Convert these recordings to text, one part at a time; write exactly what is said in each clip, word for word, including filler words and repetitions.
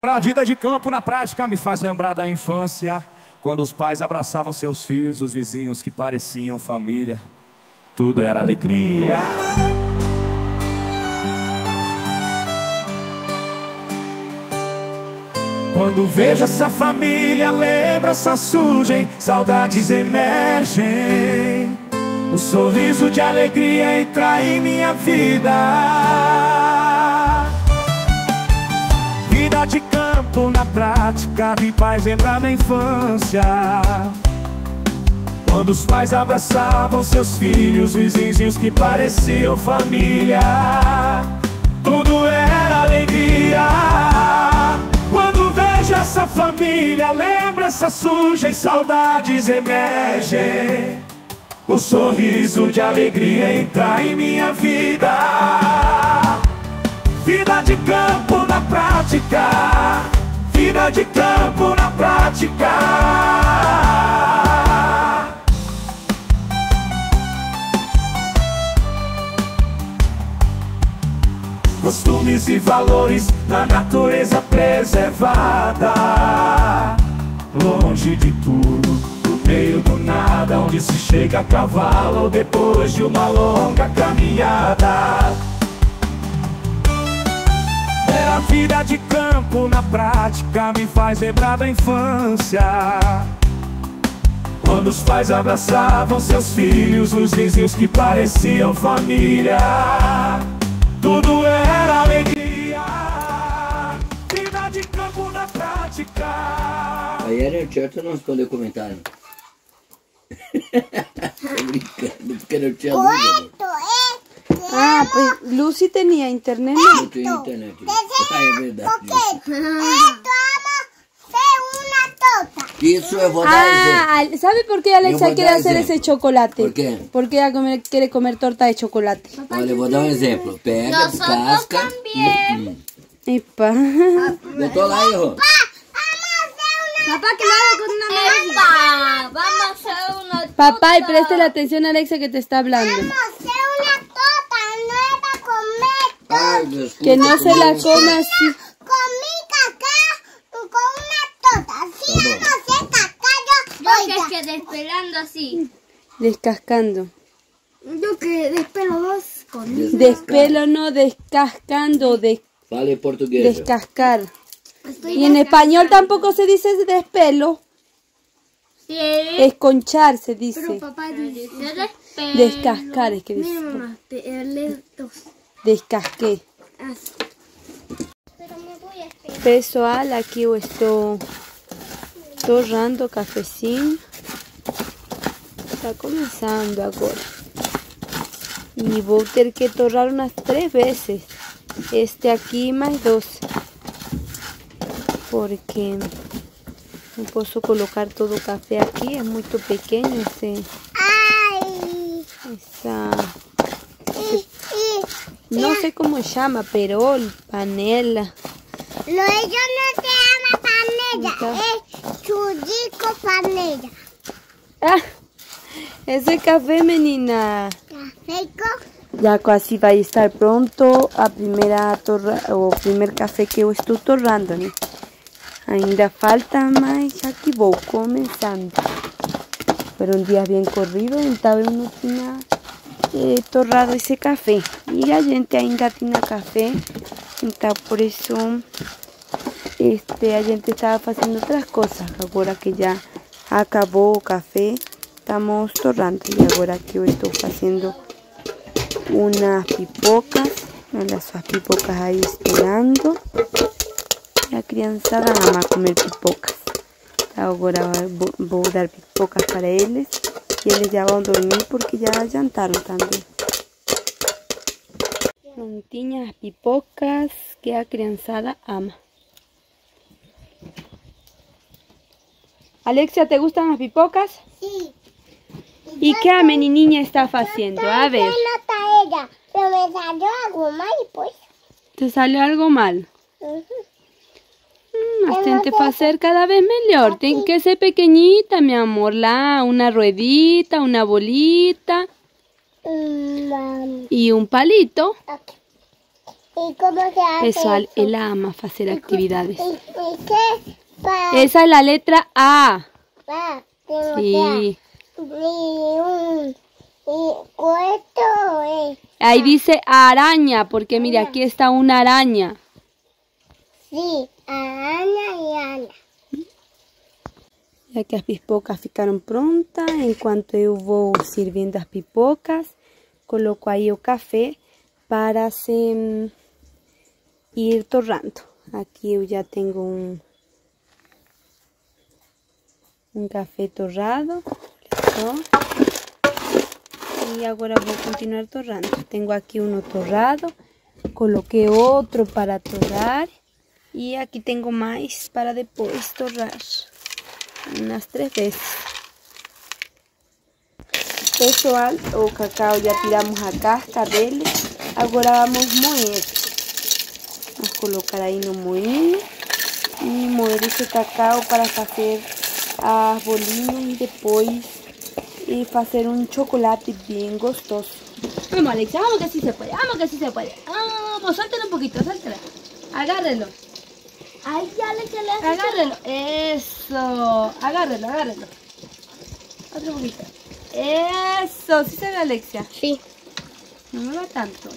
Pra vida de campo na prática me faz lembrar da infância, quando os pais abraçavam seus filhos, os vizinhos que pareciam família. Tudo era alegria. Quando vejo essa família, lembranças surgem, saudades emergem. O sorriso de alegria entra em minha vida. Vida de campo na prática, me faz lembrar da infância, quando os pais abraçavam seus filhos, vizinhos que pareciam família. Tudo era alegria. Quando vejo essa família, lembranças surgem, saudades emergem. O sorriso de alegria entra em minha vida. Vida de campo na prática, vida de campo na prática. Costumes e valores na natureza preservada, longe de tudo, no meio do nada, onde se chega a cavalo depois de uma longa caminhada. É a vida de campo na prática, me faz lembrar da infância, quando os pais abraçavam seus filhos, os vizinhos que pareciam família. Tudo era alegria. Vida de campo na prática. Aí era certo não responder comentário. Tô brincando, porque não tinha luz. Ah, pues Lucy tenía internet. Não tinha internet. Ah, é verdade. Isso eu vou dar Ah, exemplo. ¿sabe por qué Alexa voy a quiere dar hacer ejemplo. ese chocolate? ¿Por qué? Porque ella come- quiere comer torta de chocolate. Olha, eu vou dar um exemplo. Pega, descasca. Hum. Epa. Botou lá, hijo. Papá, que lo haga con una Epa, vamos a hacer una torta. Papá, y preste la atención a Alexa que te está hablando. Vamos a hacer una torta nueva con Ai, desculpa. Que no se la como coma así. Con mi caca, con una torta. Si Vamos. no sé caca, yo... Yo que es que despelando así. Descascando. Yo que despelo dos con... Descascar. Despelo no, descascando, des- Fale português. descascar. Estoy Y en español tampoco se dice despelo. Sí. Esconchar se dice. Pero papá dice despelo. Descascar es que Mira, dice. mamá, pegarle dos. Descasqué. Así. Pero me voy a esperar. Pessoal, aqui eu estou torrando cafezinho. Está começando agora. E vou ter que torrar umas três vezes. Este aqui mais dois. Porque não posso colocar todo o café aqui. É muito pequeno esse, Ay. essa... Y, y, Não sei como chama, perol, panela. no, ellos no se llama panela, Está. es churrico panela. Ah, esse café, menina. Cafeco, Já quase vai estar pronto a primeira torra, o primeiro café que eu estou torrando, né? Ainda falta, mas já que vou começando. Foi um dia bem corrido, então eu não tinha eh, torrado esse café. E a gente ainda tinha café, então por isso este, a gente estava fazendo outras coisas. Agora que já acabou o café, estamos torrando. E agora que eu estou fazendo unas pipocas, las pipocas ahí esperando. La crianzada ama comer pipocas. Ahora voy a dar pipocas para ellos y ellos ya van a dormir porque ya jantaron también. Prontinhas pipocas que a crianzada ama. Alexia, ¿te gustan las pipocas? sí. ¿Y qué a mi niña está haciendo? A ver. No está ella, pero me salió algo mal y pues. ¿Te salió algo mal? Ujú. Mm, mas tente fazer cada vez melhor. Tem que ser pequeñita, mi amor. Lá, una ruedita, una bolita Mm, y un palito. ok. ¿Y cómo se hace Pessoal, eso? él ama hacer actividades. ¿Y, y qué? Pa, Esa es la letra A. pa, tengo Sí. que- Y un... Y cuento es... Ahí dice araña, porque mire, aquí está una araña. Sí, Ana y Ana. Ya que las pipocas ficaram prontas, enquanto eu vou servindo as pipocas, coloco aí o café para se hum, ir torrando. Aqui eu já tenho um, um café torrado, olha só. E agora vou continuar torrando. Tenho aqui um torrado, coloquei outro para torrar e aqui tenho mais para depois torrar. Umas três vezes. Pessoal, o cacau já tiramos a casca dele. Agora vamos moer. Vamos colocar aí no moinho e moer esse cacau para fazer as bolinhas e depois y hacer un chocolate bien gostoso. Vamos, Alexia, vamos que sí se puede, vamos que sí se puede. Vamos, suéltelo un poquito, suéltelo. Agárrelo. Ay, ya le que le Agárrelo. Eso. Agárrelo, agárrelo. Otro poquito. Eso. ¿Sí se ve, Alexia? Sí. No me va tanto.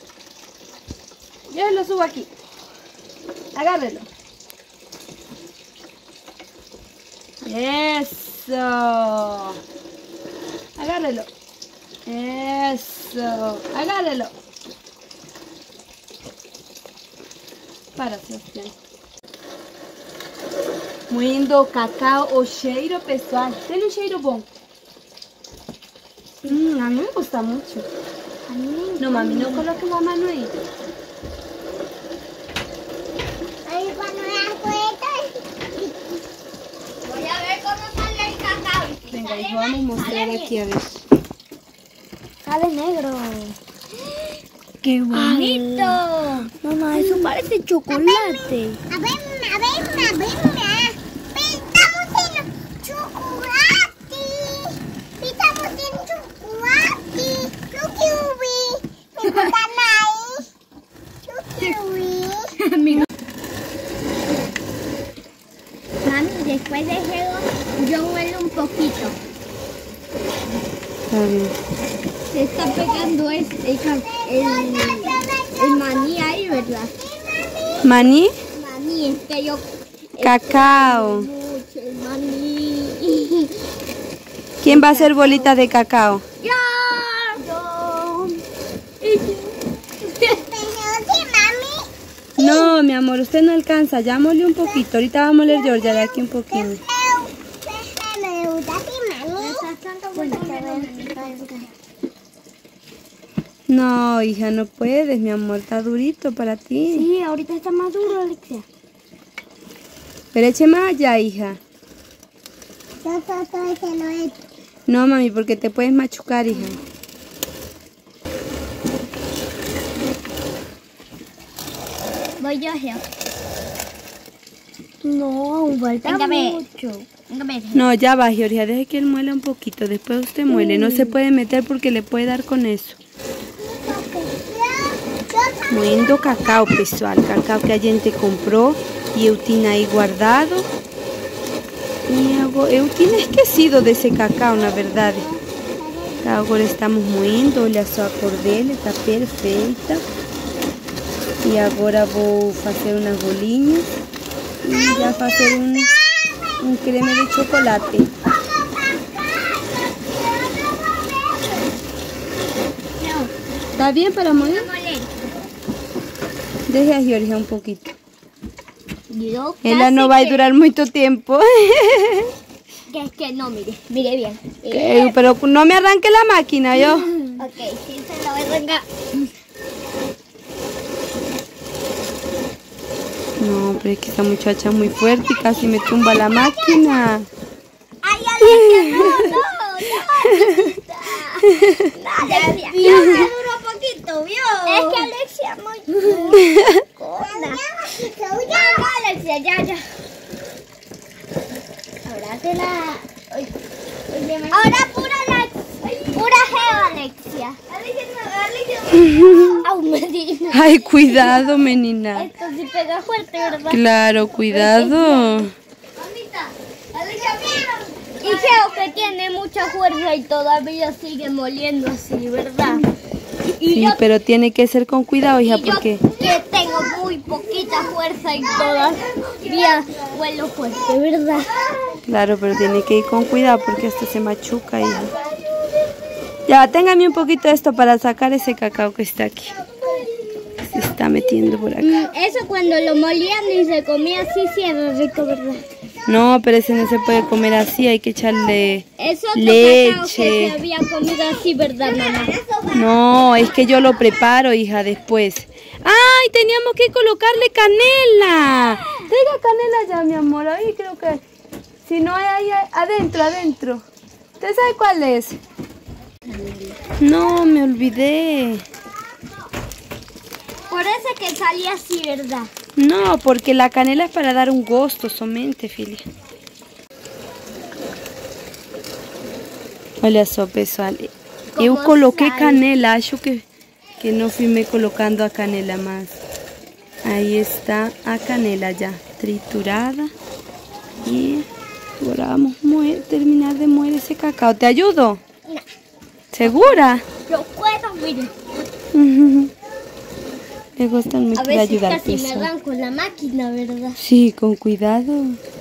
Yo lo subo aquí. Agárrelo. Eso. Agárrelo. Eso. Agárrelo. Para, Sebastián. Moendo cacau, o cheiro, pessoal. Tem um cheiro bom. Hum, a mim me gusta muito. A mí. No, mami, no coloque la mano ahí. Ay, cuando me hago esto. Voy a ver cómo sale el cacao. Venga, hijo, vamos a mostrar aquí a ver. Sale negro. ¡Qué Bonito. Mamá, eso parece chocolate. A ver, a ver, a ver, estamos en chocolate. Estamos en chocolate. Chukiwi. Me gusta más. Chukiwi. Mami, después de eso, yo huelo un poquito. Está bien. Se está pegando el, el, el, el maní ahí, ¿verdad? ¿Maní? Maní, es que yo... Cacao. Mucho el maní. ¿Quién va a hacer bolitas de cacao? ¡Yo! Yo. Pero sí, mami. No, mi amor, usted no alcanza. Ya mole un poquito. Ahorita va a moler Georgia de aquí un poquito. Me gusta así, mami. Bueno, No, hija, no puedes, mi amor. Está durito para ti. sí, ahorita está más duro, Alexia. Pero eche más allá, hija. Yo todo ese lo he hecho. No, mami, porque te puedes machucar, hija. Voy yo, Geo. No, aún falta mucho. No, ya va, Georgia. Deje que él muela un poquito. Después usted muele. No se puede meter porque le puede dar con eso. Moendo cacao, pessoal. Cacao que a gente comprou e eu tinha aí guardado. E agora, eu tinha esquecido desse cacao, na verdade. Agora estamos moendo. Olha só a cor dele, está perfeita. E agora vou fazer umas bolinhas e já fazer um, um creme de chocolate. ¿Está bien para moler? Deje a Georgia un poquito. Yo Ella casi no va a que- durar mucho tiempo. Que es que no, mire, mire bien. Eh, Pero no me arranque la máquina, yo. Ok, sí se lo voy a arrancar. No, pero es que esta muchacha es muy fuerte y casi me tumba la máquina. ¡Ay, Alexia! ¡No, no, no! ¡No, Alexia! ¡Vio que duró poquito, vio! Es que Alexia es muy gorda. ¡Ya, Alexia, ya, ya! Ahora te la... Ahora pura Alex. Pura geo, Alexia. Alicia. Au, Medina. Ay, cuidado, menina. Esto sí pega fuerte, ¿verdad? Claro, cuidado. Y creo que tiene mucha fuerza y todavía sigue moliendo así, ¿verdad? Y Sí, yo, pero tiene que ser con cuidado, hija, y yo porque... que tengo muy poquita fuerza y todavía huelo fuerte, ¿verdad? Claro, pero tiene que ir con cuidado porque esto se machuca, hija. Ya, téngame un poquito de esto para sacar ese cacao que está aquí. Se está metiendo por acá. Mm, Eso cuando lo molían y se comía así, sí era rico, ¿verdad? No, pero ese no se puede comer así, hay que echarle Es otro cacao que se leche. había comido así, ¿verdad, mamá? No, es que yo lo preparo, hija, después. ¡Ay, teníamos que colocarle canela! Traiga canela ya, mi amor, ahí creo que... Si no hay ahí, ahí, adentro, adentro. ¿Usted sabe cuál es? No, me olvidé. Por eso que salía así, ¿verdad? No, porque la canela es para dar un gusto somente, filia. Olha só, pessoal. Eu Como coloquei sale. canela, acho que, que no filmé colocando a canela más. Ahí está a canela ya triturada. Y ahora vamos a moer, terminar de moer ese cacao. ¿Te ayudo? No. ¿Segura? Yo puedo, mire. Me gusta mucho A de veces ayudar, casi me pessoal. dan con la máquina, ¿verdad? Sí, con cuidado.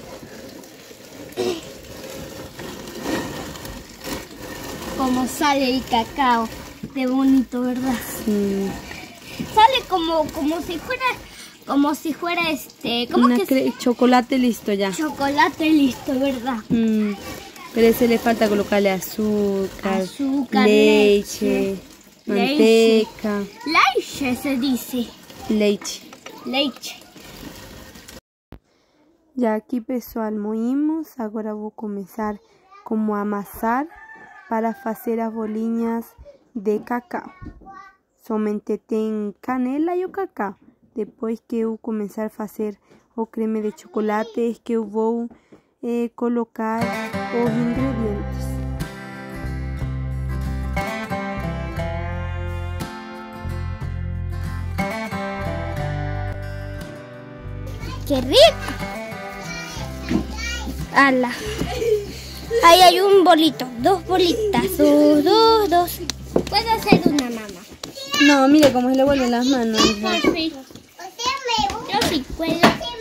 Como sale el cacao. De bonito, ¿verdad? Sí. Sale como, como si fuera, como si fuera este, ¿cómo Una que cre- es? chocolate listo ya. Chocolate listo, ¿verdad? Mm, pero ese le falta colocarle azúcar, Azúcar, leche, leche, manteca, Leche se dice. leche. Leche. Já aqui, pessoal, moímos. Agora vou começar como a amassar para fazer as bolinhas de cacau. Somente tem canela e o cacau. Depois que eu começar a fazer o creme de chocolate, é que eu vou eh, colocar os ingredientes. ¡Qué rico! ¡Hala! Ahí hay un bolito, dos bolitas, dos, dos, dos. Puedo hacer una, mamá. No, mire cómo se le vuelven las manos. hija. Sí. Yo sí puedo.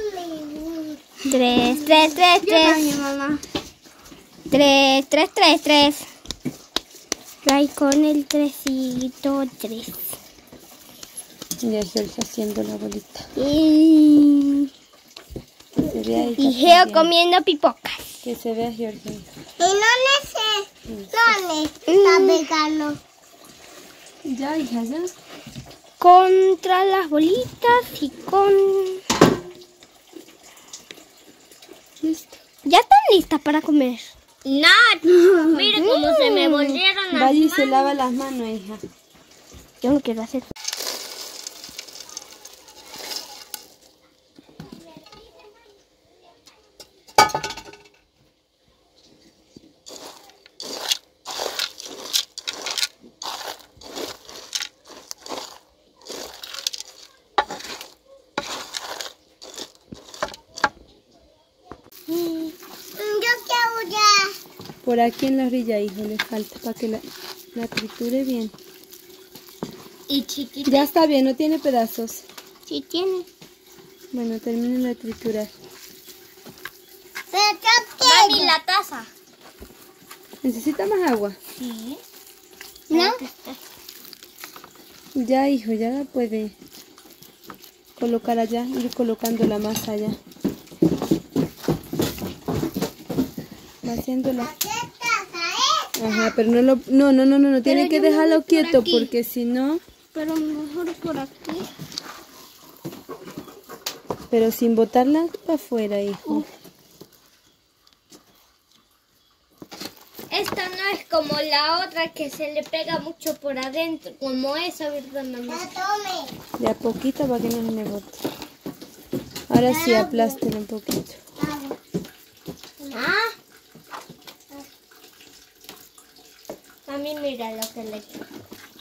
Tres, tres, tres, tres. Mamá. Tres, tres, tres, tres. Ahí con el tresito, tres. Ya estoy haciendo la bolita. Y, Que se vea ahí, y Geo comiendo pipocas. Que se vea, Georgia. Y no necesita vegano. Ya, hija, ya. Contra las bolitas y con... Listo. Ya están listas para comer. No, mire cómo se me volvieron las Vaya y manos. se lava las manos, hija. Yo no quiero hacer. Por aquí en la orilla, hijo, le falta para que la, la triture bien. Y chiquita. Ya está bien, no tiene pedazos. Sí tiene. Bueno, terminen de triturar. Mami, la taza. ¿Necesita más agua? Sí. ¿No? Ya, hijo, ya la puede colocar allá, ir colocando la masa allá. Va haciéndola. Ajá, pero no lo, no, no, no, no, no, tiene Pero que yo me dejarlo voy por quieto aquí. porque si no, Pero mejor por aquí. pero sin botarla para afuera, hijo. Esta no es como la otra que se le pega mucho por adentro, como esa, ¿verdad, mamá? De a poquito para que no se le bote. Ahora sí, aplástelo un poquito. ¿Ah? A mí mira lo que le queda.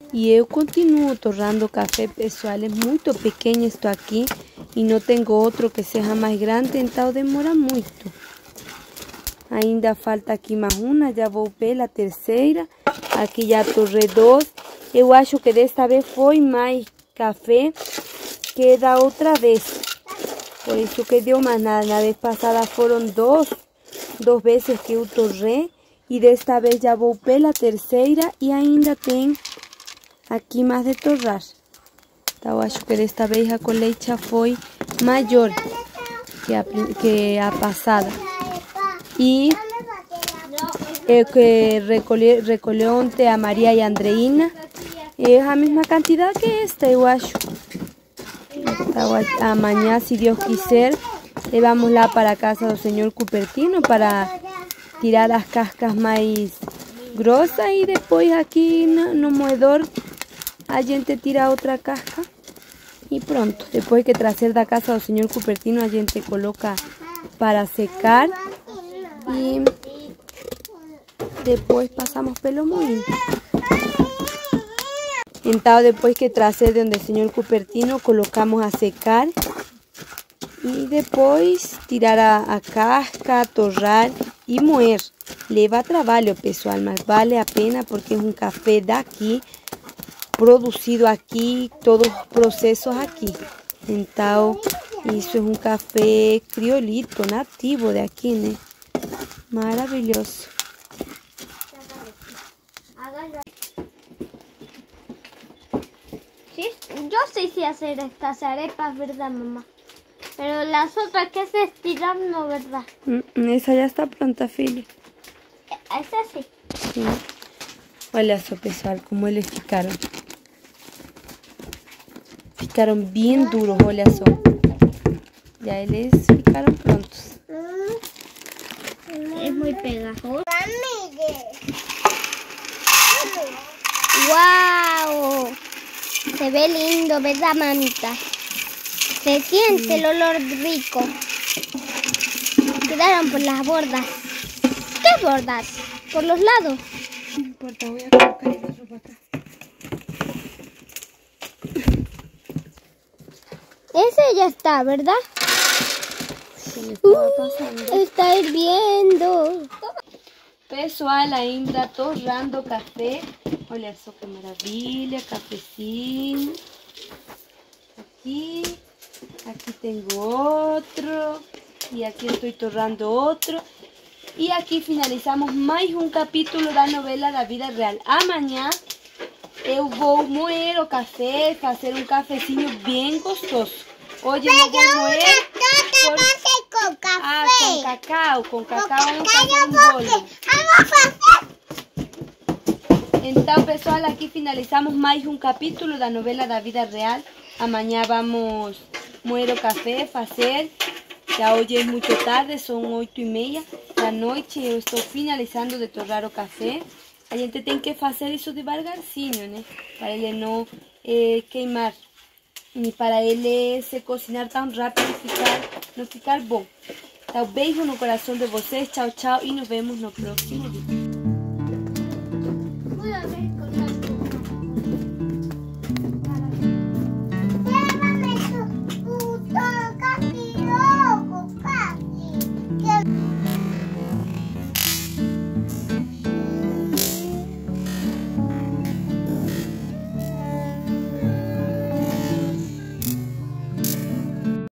E eu continuo torrando café, pessoal. É muito pequeno isto aqui e não tenho outro que seja mais grande, então demora muito. Ainda falta aqui mais uma, já vou pela terceira. Aqui já torrei dois. Eu acho que desta vez foi mais café que da outra vez. Por isso que deu mais nada. Na vez passada foram dois, duas vezes que eu torrei. E desta vez já vou pela terceira e ainda tem aqui mais de torrar. Então acho que desta vez a colheita foi maior que a, que a passada. E é que recolheu, recolheu ontem a Maria e a Andreina. É a mesma quantidade que esta, eu acho. Então amanhã, se Deus quiser, levamos lá para a casa do senhor Cupertino para tirar as cascas mais grossas e depois aqui no, no moedor a gente tira outra casca e pronto. Depois que trazer da casa do senhor Cupertino a gente coloca para secar e depois passamos pelo moinho. Então depois que trazer de onde o senhor Cupertino colocamos a secar e depois tirar a, a casca, torrar e moer. Leva trabalho, pessoal, mas vale a pena porque é um café daqui, produzido aqui, todos os processos aqui. Então, isso é um café criolito, nativo de aqui, né? Maravilhoso. Sí, yo sí sé hacer estas arepas, ¿verdad, mamá? Pero las otras que se estiran, no, ¿verdad? Mm, essa já está pronta, filha. Esa sí. Sim. Olha só, pessoal, como eles ficaram. Ficaram bem duros, olha só. Já eles ficaram prontos. Es muy pegajoso. ¡Wow! Se ve lindo, ¿verdad, mamita? Se siente el olor rico. Quedaron por las bordas. ¿Qué bordas? Por los lados. No importa, voy a colocar el otro para acá. Ese ya está, ¿verdad? Se me estaba pasando. Está hirviendo. Pessoal, ainda torrando café. Olha só que maravilha, cafezinho. Aqui, aqui tenho outro. E aqui estou torrando outro. E aqui finalizamos mais um capítulo da novela da vida real. Amanhã eu vou moer o café, fazer um cafezinho bem gostoso. Hoje eu não vou moer. Por... con café. Ah, com cacau. Com cacau vamos fazer um bolo. Então, pessoal, aqui finalizamos mais um capítulo da novela da vida real. Amanhã vamos moer o café, fazer. Já hoje é muito tarde, são oito e meia da noite. Eu estou finalizando de torrar o café. A gente tem que fazer isso devagarzinho, né? Para ele não eh, queimar. E para ele se cocinar tão rápido e ficar, não ficar bom. Então, beijo no coração de vocês. Tchau, tchau. E nos vemos no próximo vídeo.